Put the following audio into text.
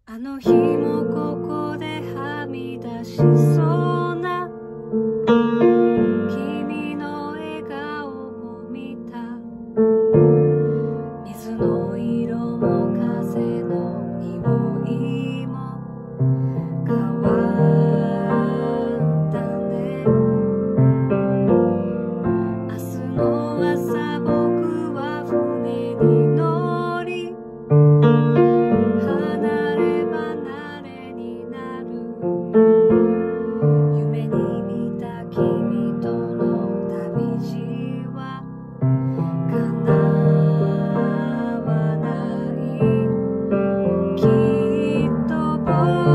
あの日もここではみ出しそうな君の笑顔を見た。水の色も風の匂いも変わったね。明日の朝僕は船に乗り離れ離れになる。夢に見た君との旅路は叶わない。きっと僕